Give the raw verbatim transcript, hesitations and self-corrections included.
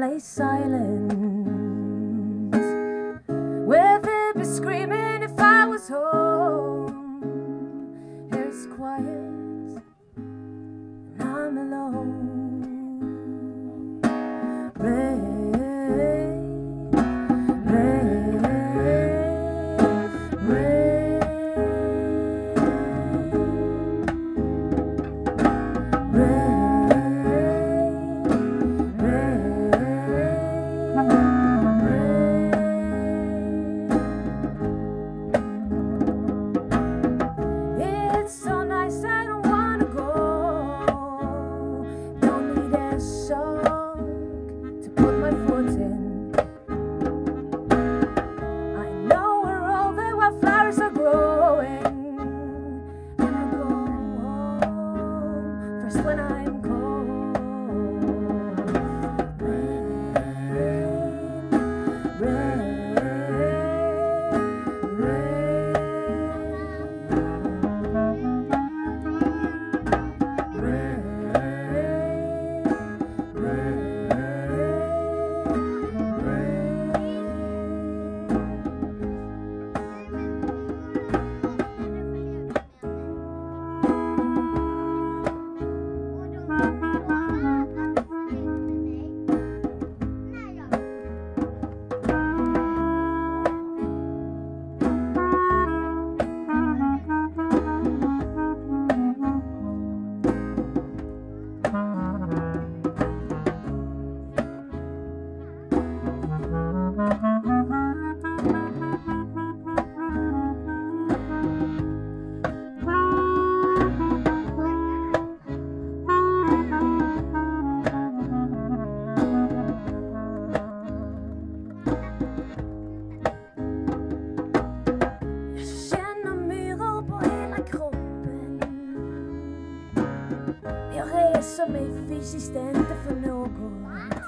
my silence. Where they'd be screaming if I was home. Here it's quiet and I'm alone. Rain, rain, rain, rain. So nice, I don't wanna go. Don't need a shock to put my foot in. I know we're all there while flowers are growing. And I go home first when I'm cold. Rain, rain, rain. Jag reser mig fysiskt inte för någon.